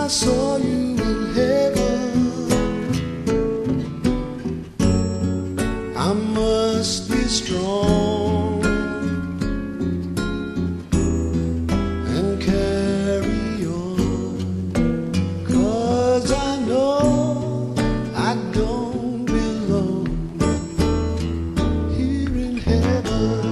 saw you in heaven, I must be strong and carry on, 'cause I know I don't belong here in heaven.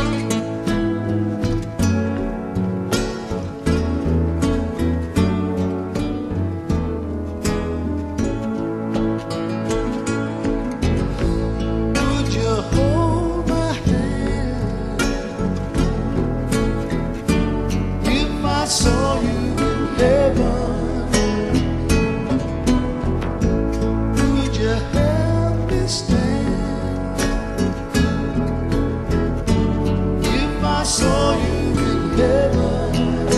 Hold my hand if I saw you in heaven. Would you help me stand if I saw you in heaven?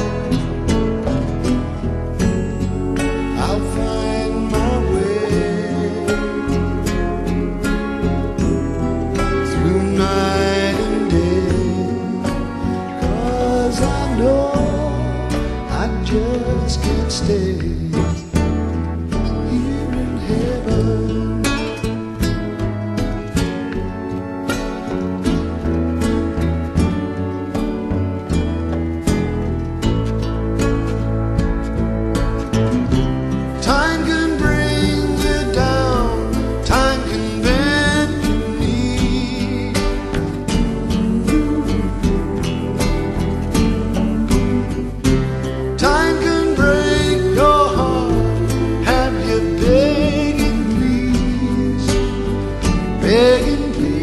I'll find my way night and day, 'cause I know I just can't stay here in heaven. Time can bring you down, time can bend your knee. Time can break your heart, have you begging please, begging please.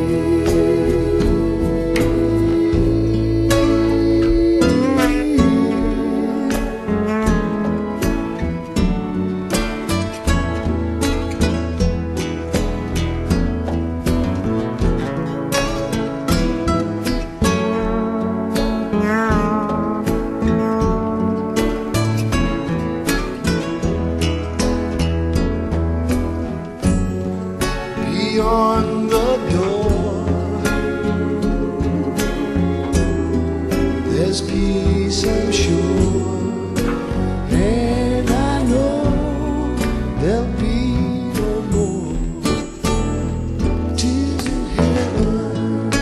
Beyond the door, there's peace, I'm sure, and I know there'll be no more tears in heaven.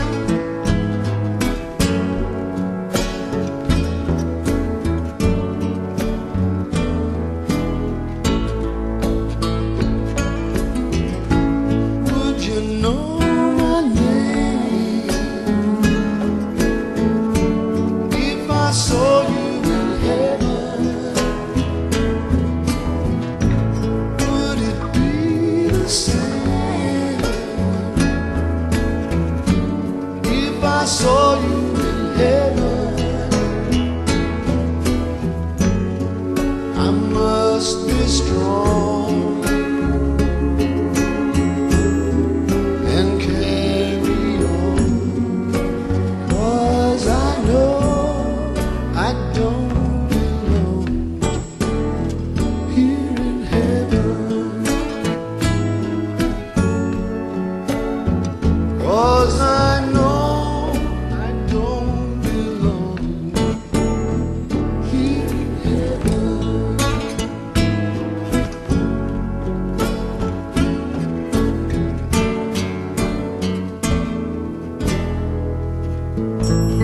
You know my name if I saw you in heaven. Would it be the same if I saw you in heaven? I must be strong and carry on, 'cause I know I don't belong here in heaven. 'Cause I know I don't belong here in heaven.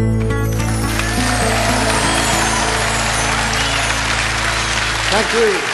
Thank you.